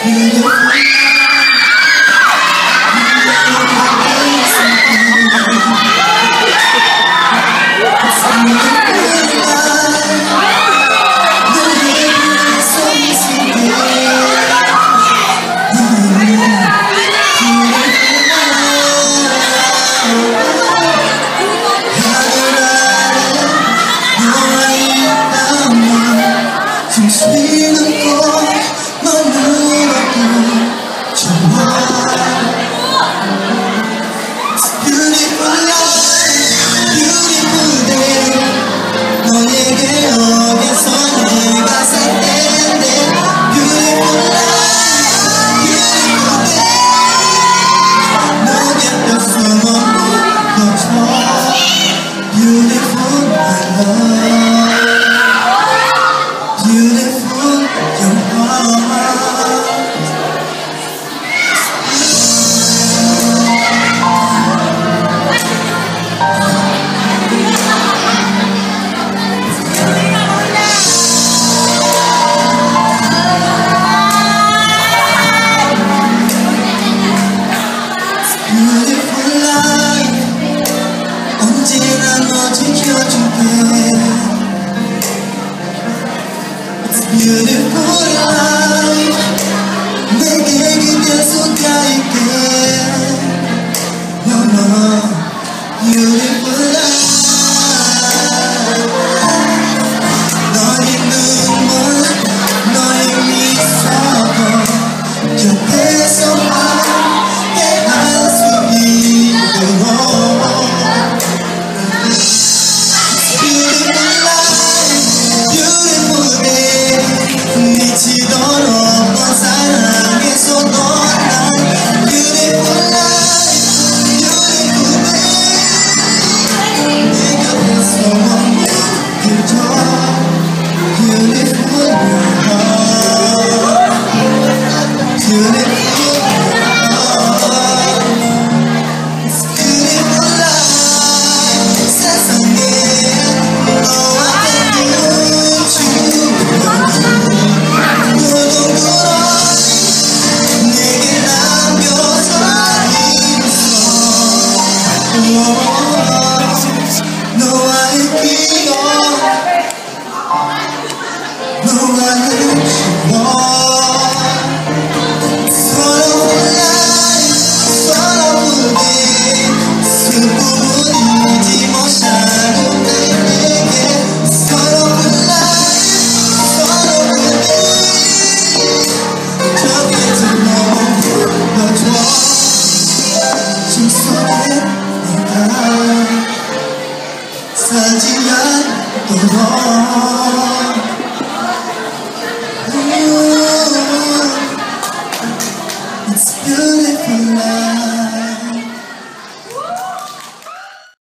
언제나 너 지켜줄게. It's beautiful life. 내게 그대 쏟아있게. No, no, beautiful life. 너의 눈물, 너의 미소도 곁에서 함께할 수 있도록. 미치도록 넌 사랑해서 넌 난 beautiful life, beautiful day. 내 곁에서 머물러줘. Beautiful heart, beautiful heart. It's beautiful life. 세상에 너와 너와의 기억, 너와의 추억, 서러운 날, 서러운 데 슬픔은 잊지 못하는 내게. 서러운 날, 서러운 데 저 곁에 머물러줘. 숨속에 살지 않도록.